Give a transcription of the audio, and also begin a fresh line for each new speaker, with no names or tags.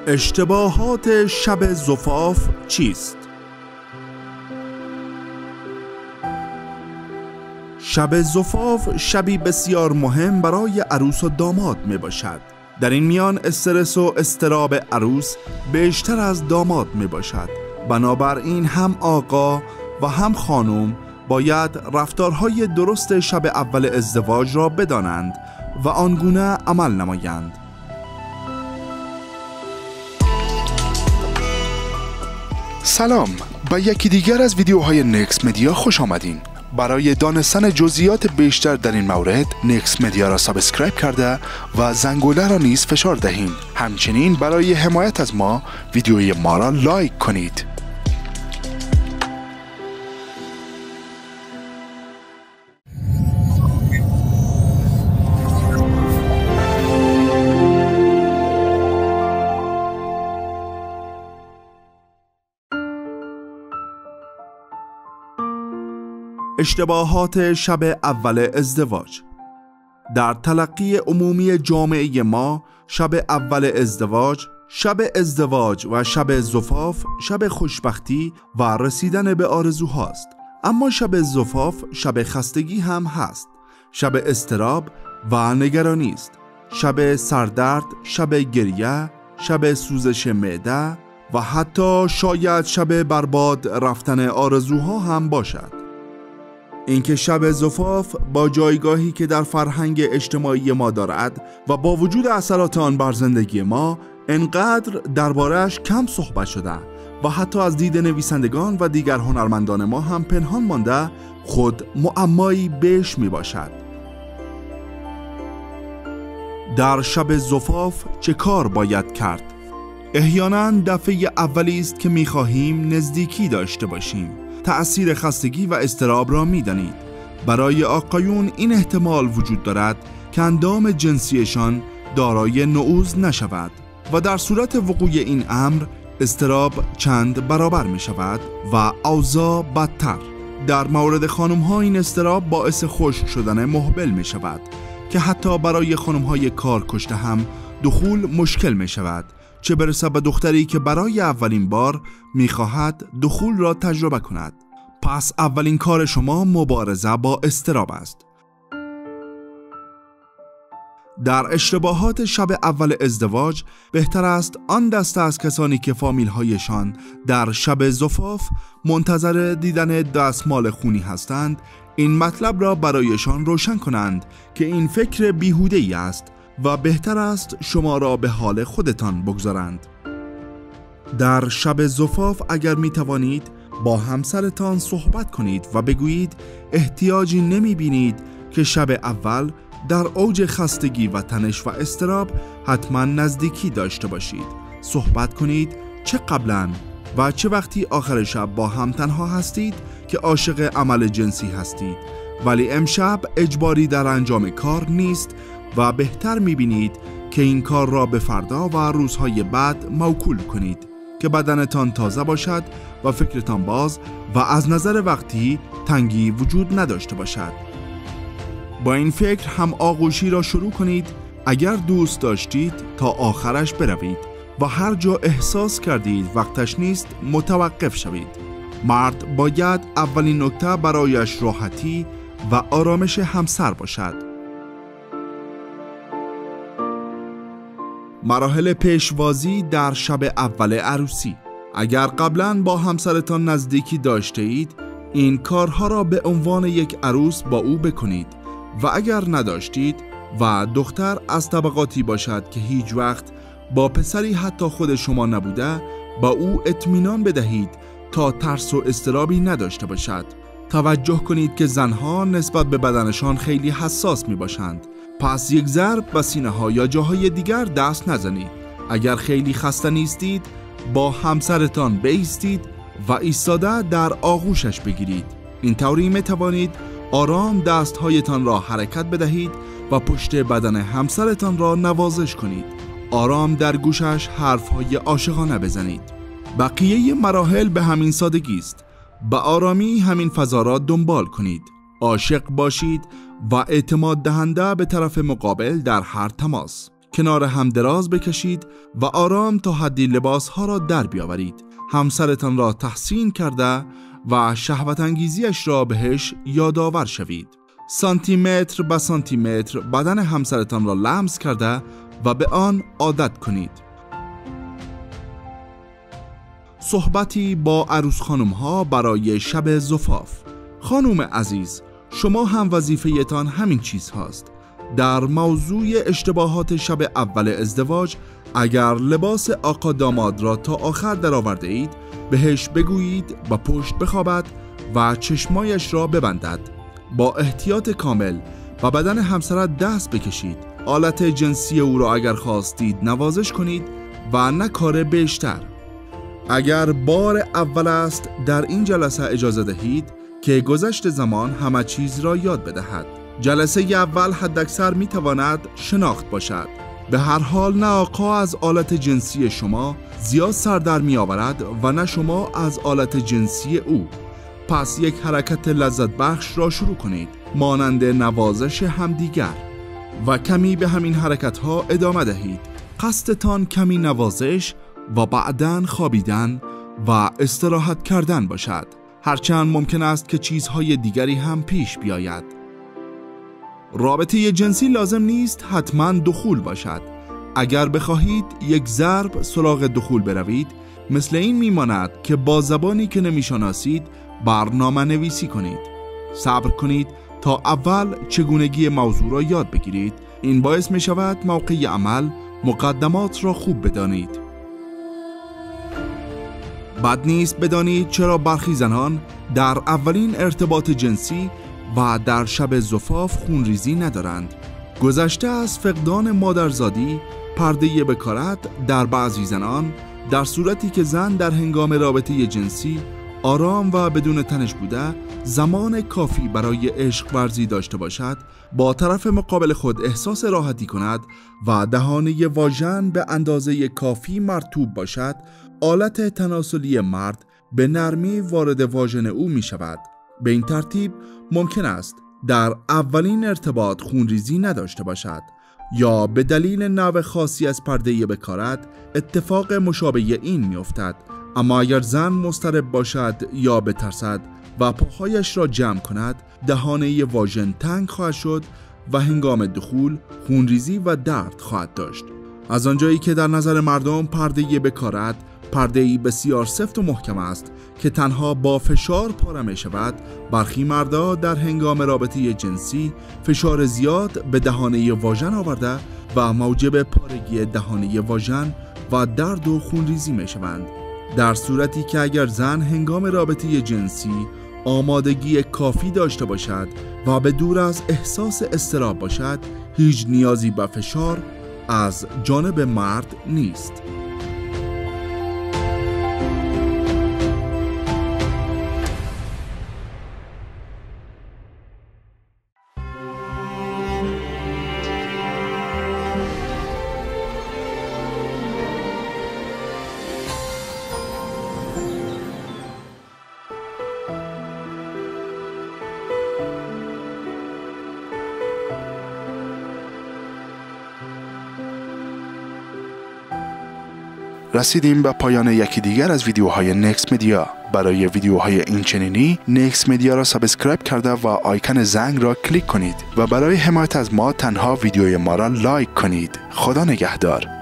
اشتباهات شب زفاف چیست؟ شب زفاف شبی بسیار مهم برای عروس و داماد می باشد. در این میان استرس و اضطراب عروس بیشتر از داماد می باشد. بنابراین هم آقا و هم خانم باید رفتارهای درست شب اول ازدواج را بدانند و آنگونه عمل نمایند.
سلام، به یکی دیگر از ویدیوهای نکس مدیا خوش آمدین. برای دانستن جزئیات بیشتر در این مورد نکس مدیا را سابسکرایب کرده و زنگوله را نیز فشار دهید. همچنین برای حمایت از ما ویدیوی ما را لایک کنید.
اشتباهات شب اول ازدواج. در تلقی عمومی جامعه ما شب اول ازدواج، شب ازدواج و شب زفاف شب خوشبختی و رسیدن به آرزوهاست. اما شب زفاف شب خستگی هم هست، شب اضطراب و نگرانی است، شب سردرد، شب گریه، شب سوزش معده و حتی شاید شب برباد رفتن آرزوها هم باشد. اینکه شب زفاف با جایگاهی که در فرهنگ اجتماعی ما دارد و با وجود اثرات آن بر زندگی ما انقدر درباره‌اش کم صحبت شده و حتی از دید نویسندگان و دیگر هنرمندان ما هم پنهان مانده، خود معمایی بیش می باشد. در شب زفاف چه کار باید کرد؟ احیانا دفعه اولی است که می خواهیم نزدیکی داشته باشیم. تأثیر خستگی و اضطراب را می دانید. برای آقایون این احتمال وجود دارد که اندام جنسیشان دارای نعوذ نشود و در صورت وقوع این امر اضطراب چند برابر می شود و اوضاع بدتر. در مورد خانم ها این اضطراب باعث خشک شدن مهبل می شود که حتی برای خانم های کار کشته هم دخول مشکل می شود، چه برسه به دختری که برای اولین بار می‌خواهد دخول را تجربه کند. پس اولین کار شما مبارزه با اضطراب است. در اشتباهات شب اول ازدواج بهتر است آن دسته از کسانی که فامیل‌هایشان در شب زفاف منتظر دیدن دستمال خونی هستند این مطلب را برایشان روشن کنند که این فکر بیهوده‌ای است و بهتر است شما را به حال خودتان بگذارند. در شب زفاف اگر می توانید با همسرتان صحبت کنید و بگویید احتیاجی نمی بینید که شب اول در اوج خستگی و تنش و اضطراب حتما نزدیکی داشته باشید. صحبت کنید چه قبلا و چه وقتی آخر شب با هم تنها هستید که عاشق عمل جنسی هستید، ولی امشب اجباری در انجام کار نیست و بهتر می‌بینید که این کار را به فردا و روزهای بعد موکول کنید که بدنتان تازه باشد و فکرتان باز و از نظر وقتی تنگی وجود نداشته باشد. با این فکر هم آغوشی را شروع کنید. اگر دوست داشتید تا آخرش بروید و هر جا احساس کردید وقتش نیست متوقف شوید. مرد باید اولین نکته برایش راحتی و آرامش همسر باشد. مراحل پیشوازی در شب اول عروسی. اگر قبلا با همسرتان نزدیکی داشته اید این کارها را به عنوان یک عروس با او بکنید و اگر نداشتید و دختر از طبقاتی باشد که هیچ وقت با پسری حتی خود شما نبوده با او اطمینان بدهید تا ترس و اضطرابی نداشته باشد. توجه کنید که زنها نسبت به بدنشان خیلی حساس می باشند، پس یک ضرب به سینه ها یا جاهای دیگر دست نزنید. اگر خیلی خسته نیستید با همسرتان بایستید و ایستاده در آغوشش بگیرید. این طوری می توانید آرام دستهایتان را حرکت بدهید و پشت بدن همسرتان را نوازش کنید. آرام در گوشش حرفهای عاشقانه بزنید. بقیه مراحل به همین سادگی است. به آرامی همین فضا را دنبال کنید. عاشق باشید و اعتماد دهنده به طرف مقابل در هر تماس. کنار هم دراز بکشید و آرام تا حدی لباسها را در بیاورید. همسرتان را تحسین کرده و شهوت انگیزیش را بهش یادآور شوید. سانتی متر به سانتی متر بدن همسرتان را لمس کرده و به آن عادت کنید. صحبتی با عروس خانم ها برای شب زفاف. خانم عزیز، شما هم وظیفه‌تان همین چیز هاست. در موضوع اشتباهات شب اول ازدواج، اگر لباس آقا داماد را تا آخر درآورده اید، بهش بگویید با پشت بخوابد و چشمایش را ببندد. با احتیاط کامل و بدن همسرت دست بکشید. آلت جنسی او را اگر خواستید نوازش کنید و نه کار بیشتر. اگر بار اول است در این جلسه اجازه دهید که گذشت زمان همه چیز را یاد بدهد. جلسه اول حداکثر می تواند شناخت باشد. به هر حال نه آقا از آلت جنسی شما زیاد سر در می آورد و نه شما از آلت جنسی او. پس یک حرکت لذت بخش را شروع کنید، مانند نوازش همدیگر، و کمی به همین حرکت ها ادامه دهید. قصدتان کمی نوازش و بعداً خوابیدن و استراحت کردن باشد، هرچند ممکن است که چیزهای دیگری هم پیش بیاید. رابطه جنسی لازم نیست حتما دخول باشد. اگر بخواهید یک ضرب سراغ دخول بروید، مثل این میماند که با زبانی که نمیشناسید برنامه نویسی کنید. صبر کنید تا اول چگونگی موضوع را یاد بگیرید. این باعث می شود موقع عمل مقدمات را خوب بدانید. بد نیست بدانید چرا برخی زنان در اولین ارتباط جنسی و در شب زفاف خونریزی ندارند. گذشته از فقدان مادرزادی، پرده بکارت در بعضی زنان، در صورتی که زن در هنگام رابطه جنسی آرام و بدون تنش بوده، زمان کافی برای عشق ورزی داشته باشد، با طرف مقابل خود احساس راحتی کند و دهانه واژن به اندازه کافی مرطوب باشد، آلت تناسلی مرد به نرمی وارد واژن او می شود. به این ترتیب ممکن است در اولین ارتباط خونریزی نداشته باشد یا به دلیل نوع خاصی از پرده بکارت اتفاق مشابه این می افتد. اما اگر زن مضطرب باشد یا بترسد و پاهایش را جمع کند، دهانه واژن تنگ خواهد شد و هنگام دخول خونریزی و درد خواهد داشت. از آنجایی که در نظر مردم پرده بکارت پرده‌ای بسیار سفت و محکم است که تنها با فشار پاره می شود، برخی مردا در هنگام رابطه جنسی فشار زیاد به دهانه واژن آورده و موجب پارگی دهانه واژن و درد و خونریزی می شوند. در صورتی که اگر زن هنگام رابطه جنسی آمادگی کافی داشته باشد و به دور از احساس اضطراب باشد، هیچ نیازی به فشار از جانب مرد نیست.
رسیدیم به پایان یکی دیگر از ویدیوهای نکس مدیا. برای ویدیوهای این چنینی نکس مدیا را سابسکرایب کرده و آیکن زنگ را کلیک کنید و برای حمایت از ما تنها ویدیوی ما را لایک کنید. خدا نگهدار.